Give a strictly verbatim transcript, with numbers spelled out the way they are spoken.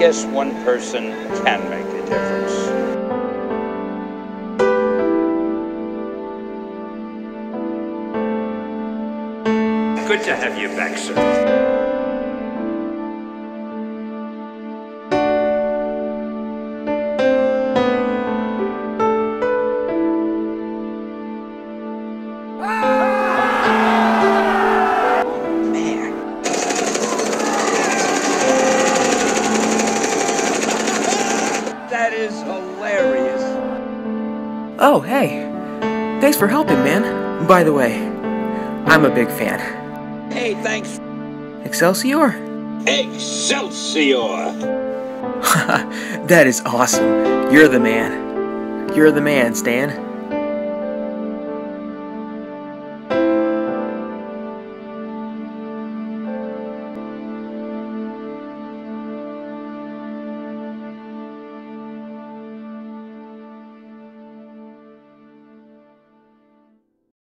guess one person can make a difference. Good to have you back, sir. That is hilarious. Oh, hey. Thanks for helping, man. By the way, I'm a big fan. Hey, thanks. Excelsior? Excelsior! That is awesome. You're the man. You're the man, Stan.